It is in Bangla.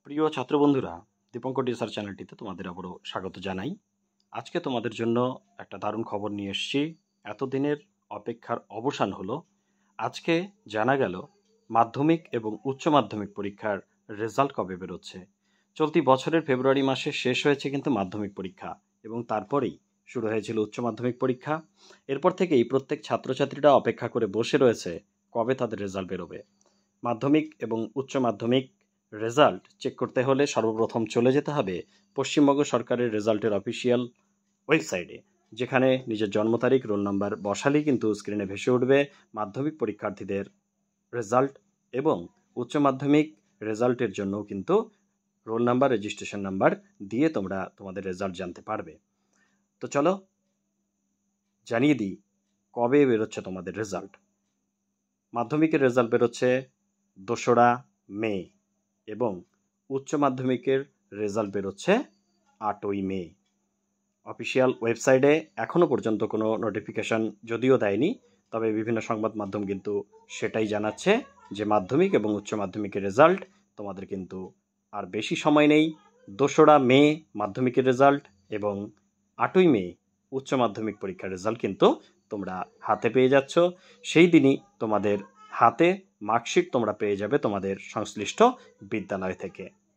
প্রিয় ছাত্র বন্ধুরা, দীপঙ্কর টিচার চ্যানেলটিতে তোমাদের আবারও স্বাগত জানাই। আজকে তোমাদের জন্য একটা দারুণ খবর নিয়ে এসেছি। এতদিনের অপেক্ষার অবসান হলো। আজকে জানা গেল মাধ্যমিক এবং উচ্চ মাধ্যমিক পরীক্ষার রেজাল্ট কবে বেরোচ্ছে। চলতি বছরের ফেব্রুয়ারি মাসে শেষ হয়েছে কিন্তু মাধ্যমিক পরীক্ষা, এবং তারপরেই শুরু হয়েছিল উচ্চ মাধ্যমিক পরীক্ষা। এরপর থেকেই প্রত্যেক ছাত্রছাত্রীরা অপেক্ষা করে বসে রয়েছে কবে তাদের রেজাল্ট বেরোবে। মাধ্যমিক এবং উচ্চ মাধ্যমিক রেজাল্ট চেক করতে হলে সর্বপ্রথম চলে যেতে হবে পশ্চিমবঙ্গ সরকারের রেজাল্টের অফিসিয়াল ওয়েবসাইটে, যেখানে নিজের জন্ম তারিখ, রোল নাম্বার বসালেই কিন্তু স্ক্রিনে ভেসে উঠবে মাধ্যমিক পরীক্ষার্থীদের রেজাল্ট, এবং উচ্চ মাধ্যমিক রেজাল্টের জন্যও কিন্তু রোল নাম্বার, রেজিস্ট্রেশন নাম্বার দিয়ে তোমরা তোমাদের রেজাল্ট জানতে পারবে। তো চলো জানিয়ে দিই কবে বেরোচ্ছে তোমাদের রেজাল্ট। মাধ্যমিকের রেজাল্ট বেরোচ্ছে 2রা মে এবং উচ্চ মাধ্যমিকের রেজাল্ট বেরোচ্ছে 8ই মে। অফিসিয়াল ওয়েবসাইটে এখনও পর্যন্ত কোনো নোটিফিকেশান যদিও দেয়নি, তবে বিভিন্ন সংবাদ মাধ্যম কিন্তু সেটাই জানাচ্ছে যে মাধ্যমিক এবং উচ্চ মাধ্যমিকের রেজাল্ট তোমাদের কিন্তু আর বেশি সময় নেই। 2রা মে মাধ্যমিকের রেজাল্ট এবং 8ই মে উচ্চ মাধ্যমিক পরীক্ষার রেজাল্ট কিন্তু তোমরা হাতে পেয়ে যাচ্ছ। সেই দিনই তোমাদের হাতে মার্কশিট তোমরা পেয়ে যাবে তোমাদের সংশ্লিষ্ট বিদ্যালয় থেকে।